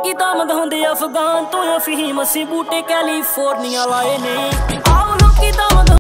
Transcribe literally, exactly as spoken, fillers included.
लोकी दम दहांदे अफगान तो अफीम असी बूटे कैलीफोर्निया लाए ने। आओ लोकी दम